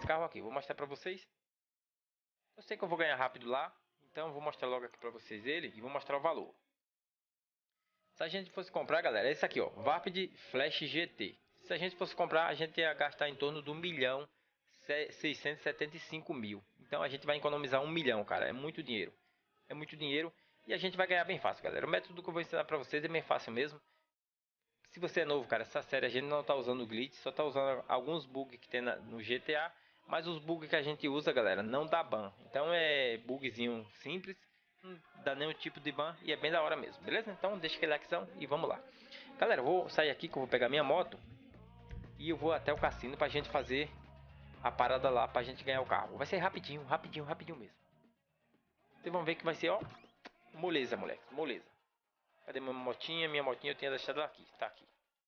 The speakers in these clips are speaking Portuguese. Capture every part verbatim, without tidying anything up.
esse carro aqui. Vou mostrar pra vocês. Eu sei que eu vou ganhar rápido lá. Então vou mostrar logo aqui pra vocês ele. E vou mostrar o valor. Se a gente fosse comprar, galera, é esse aqui, ó. Vapid Flash G T. Se a gente fosse comprar, a gente ia gastar em torno de um milhão seiscentos e setenta e cinco mil. Então a gente vai economizar um milhão, cara. É muito dinheiro. É muito dinheiro. E a gente vai ganhar bem fácil, galera. O método que eu vou ensinar pra vocês é bem fácil mesmo. Se você é novo, cara, essa série a gente não tá usando glitch. Só tá usando alguns bugs que tem na, no G T A. Mas os bugs que a gente usa, galera, não dá ban. Então é bugzinho simples. Não dá nenhum tipo de ban. E é bem da hora mesmo, beleza? Então deixa aquele likezão e vamos lá. Galera, eu vou sair aqui que eu vou pegar minha moto. E eu vou até o cassino pra gente fazer a parada lá pra gente ganhar o carro. Vai ser rapidinho, rapidinho, rapidinho mesmo. Vocês vão ver que vai ser, ó, moleza, moleque, moleza. Cadê minha motinha? Minha motinha eu tinha deixado aqui, tá aqui.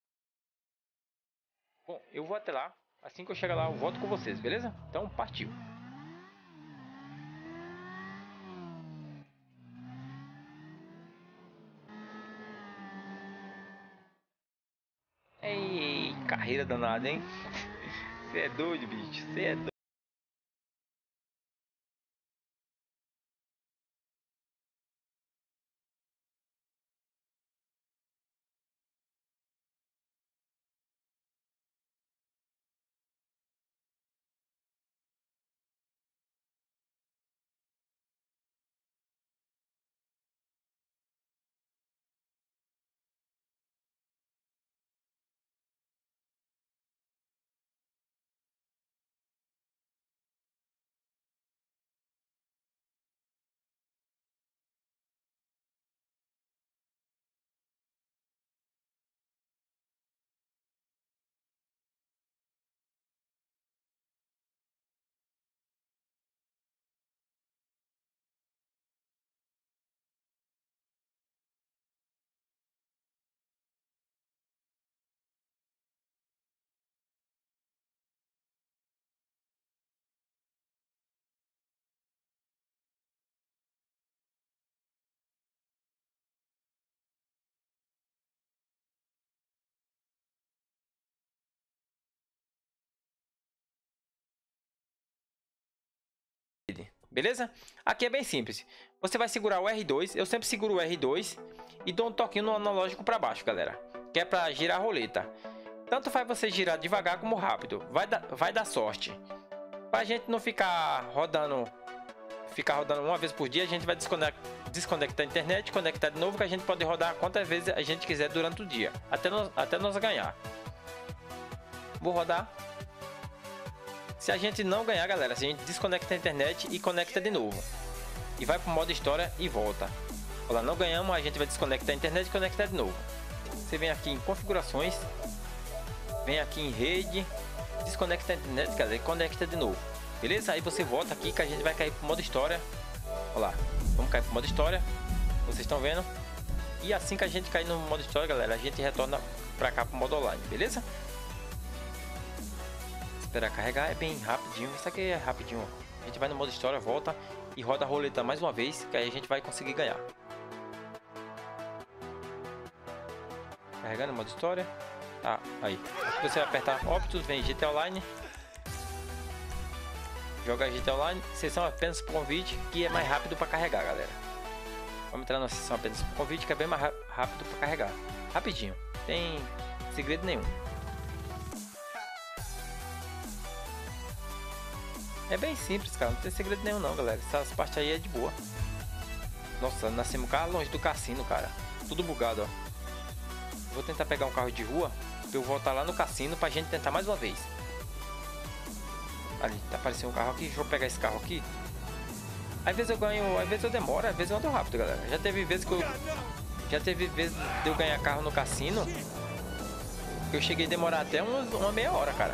Bom, eu vou até lá. Assim que eu chegar lá eu volto com vocês, beleza? Então partiu. Ei, carreira danada, hein? Você é doido, bicho, você é doido. Beleza? Aqui é bem simples. Você vai segurar o R dois. Eu sempre seguro o R dois e dou um toquinho no analógico para baixo, galera. Que é para girar a roleta. Tanto faz você girar devagar como rápido. Vai dar, vai dar sorte. Para a gente não ficar rodando, ficar rodando uma vez por dia, a gente vai desconectar, desconectar a internet, conectar de novo, que a gente pode rodar quantas vezes a gente quiser durante o dia, até nós, até nós ganhar. Vou rodar. Se a gente não ganhar, galera, a gente desconecta a internet e conecta de novo. E vai para o modo história e volta. Olha, não ganhamos, a gente vai desconectar a internet e conectar de novo. Você vem aqui em configurações. Vem aqui em rede. Desconecta a internet, galera, e conecta de novo. Beleza? Aí você volta aqui que a gente vai cair para o modo história. Olha lá, vamos cair para o modo história. Vocês estão vendo? E assim que a gente cair no modo história, galera, a gente retorna para cá para o modo online, beleza? Esperar carregar, é bem rapidinho. Isso aqui é rapidinho. A gente vai no modo história, volta e roda a roleta mais uma vez, que aí a gente vai conseguir ganhar. Carregando o modo história. Ah, aí. Aqui você vai apertar Optus, vem G T A Online. Joga G T A Online. Sessão apenas por convite, que é mais rápido para carregar, galera. Vamos entrar na sessão apenas por convite, que é bem mais rápido para carregar. Rapidinho. Tem segredo nenhum. É bem simples, cara, não tem segredo nenhum não, galera. Essas partes aí é de boa. Nossa, nascemos cá longe do cassino, cara. Tudo bugado, ó. Vou tentar pegar um carro de rua pra eu voltar lá no cassino pra gente tentar mais uma vez. Ali, tá aparecendo um carro aqui. Deixa eu pegar esse carro aqui. Às vezes eu ganho, às vezes eu demoro, às vezes eu ando rápido, galera. Já teve vezes que eu... Já teve vezes de eu ganhar carro no cassino que eu cheguei a demorar até uns, uma meia hora, cara.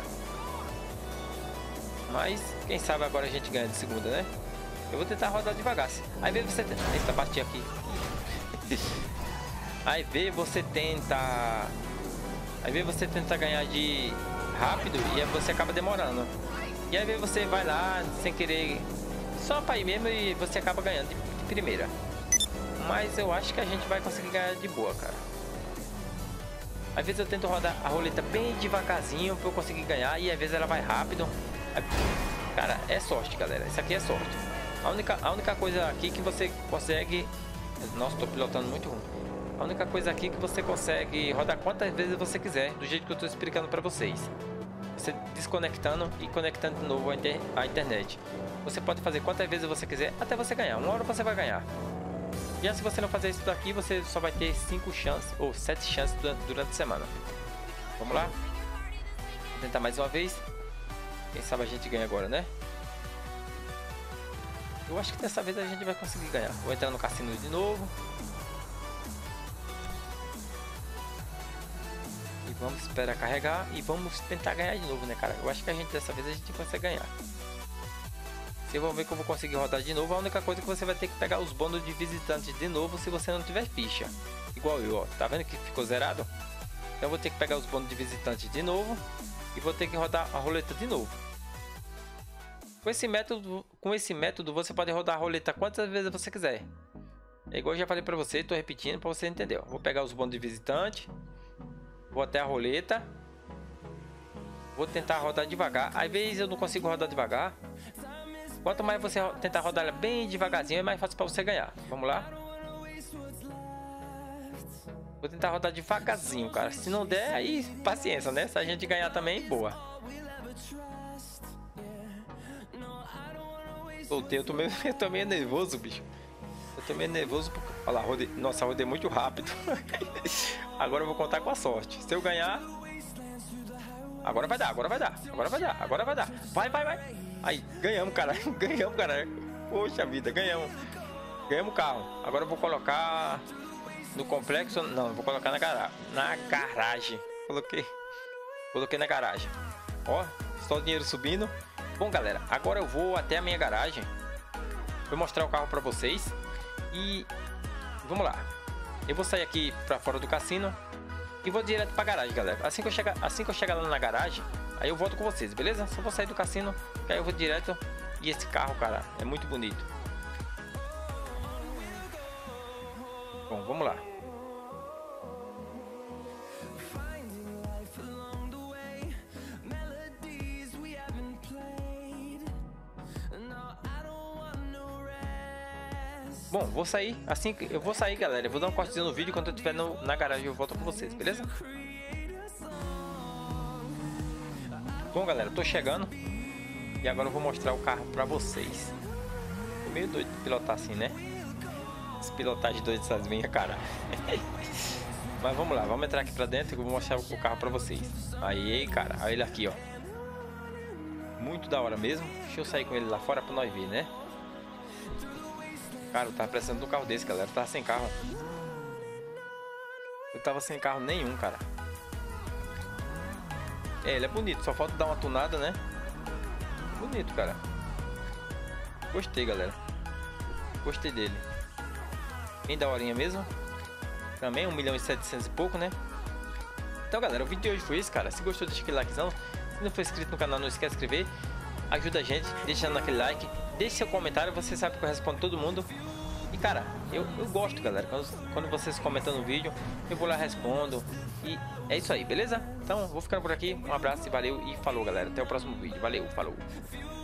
Mas, quem sabe agora a gente ganha de segunda, né? Eu vou tentar rodar devagar. Aí vê você tenta... Eita, bati aqui. Aí vê você tenta... Aí vê você tenta ganhar de rápido e aí você acaba demorando. E aí vê você vai lá sem querer... Só pra ir mesmo e você acaba ganhando de, de primeira. Mas eu acho que a gente vai conseguir ganhar de boa, cara. Às vezes eu tento rodar a roleta bem devagarzinho pra eu conseguir ganhar. E às vezes ela vai rápido. Aí... Cara, é sorte, galera. Isso aqui é sorte. A única, a única coisa aqui que você consegue... Nossa, tô pilotando muito ruim. A única coisa aqui que você consegue rodar quantas vezes você quiser, do jeito que eu tô explicando pra vocês. Você desconectando e conectando de novo a, inter a internet. Você pode fazer quantas vezes você quiser, até você ganhar. Uma hora você vai ganhar. E se você não fazer isso daqui, você só vai ter cinco chances ou sete chances durante, durante a semana. Vamos lá? Vou tentar mais uma vez. Quem sabe a gente ganha agora, né? Eu acho que dessa vez a gente vai conseguir ganhar. Vou entrar no cassino de novo. E vamos esperar carregar e vamos tentar ganhar de novo, né, cara? Eu acho que a gente dessa vez a gente consegue ganhar. Vocês vão ver que eu vou conseguir rodar de novo. A única coisa é que você vai ter que pegar os bônus de visitantes de novo se você não tiver ficha. Igual eu, ó. Tá vendo que ficou zerado? Então eu vou ter que pegar os bônus de visitantes de novo. E vou ter que rodar a roleta de novo. Com esse método, com esse método você pode rodar a roleta quantas vezes você quiser. É igual eu já falei pra você, tô repetindo pra você entender. Ó. Vou pegar os bônus de visitante. Vou até a roleta. Vou tentar rodar devagar. Às vezes eu não consigo rodar devagar. Quanto mais você tentar rodar ela bem devagarzinho, é mais fácil para você ganhar. Vamos lá. Vou tentar rodar devagarzinho, cara. Se não der, aí paciência, né? Se a gente ganhar também, boa. Soltei, eu tô meio, eu tô meio nervoso, bicho. Eu tô meio nervoso porque... Olha lá, rodei. Nossa, rodei muito rápido. Agora eu vou contar com a sorte. Se eu ganhar... Agora vai dar, agora vai dar. Agora vai dar, agora vai dar. Vai, vai, vai. Aí, ganhamos, cara. Ganhamos, cara. Poxa vida, ganhamos. Ganhamos o carro. Agora eu vou colocar no complexo. Não, eu vou colocar na garagem. Na garagem. Coloquei. Coloquei na garagem. Ó, só o dinheiro subindo. Bom, galera, agora eu vou até a minha garagem. Vou mostrar o carro pra vocês. E vamos lá. Eu vou sair aqui pra fora do cassino e vou direto pra garagem, galera. Assim que eu chegar, assim que eu chegar lá na garagem, aí eu volto com vocês, beleza? Só vou sair do cassino, que aí eu vou direto. E esse carro, cara, é muito bonito. Bom, vamos lá. Bom, vou sair, assim que eu vou sair, galera. Eu vou dar um cortezinho no vídeo. Quando eu estiver no, na garagem eu volto com vocês, beleza? Bom, galera, tô chegando. E agora eu vou mostrar o carro pra vocês. Tô meio doido de pilotar assim, né? Esse pilotagem doido dessas minhas, cara. Mas vamos lá, vamos entrar aqui pra dentro e eu vou mostrar o carro pra vocês. Aí, cara, olha ele aqui, ó. Muito da hora mesmo. Deixa eu sair com ele lá fora pra nós ver, né? Cara, eu tava precisando de um carro desse, galera. Eu tava sem carro. Eu tava sem carro nenhum, cara. É, ele é bonito. Só falta dar uma tunada, né? Bonito, cara. Gostei, galera. Gostei dele. Bem da horinha mesmo. Também um milhão e setecentos e pouco, né? Então, galera, o vídeo de hoje foi isso, cara. Se gostou, deixa aquele likezão. Se não for inscrito no canal, não esquece de se inscrever. Ajuda a gente, deixando aquele like. Deixe seu comentário, você sabe que eu respondo todo mundo. E cara, eu, eu gosto, galera, quando, quando vocês comentam no vídeo, eu vou lá, respondo. E é isso aí, beleza? Então, vou ficando por aqui. Um abraço e valeu. E falou, galera. Até o próximo vídeo. Valeu, falou.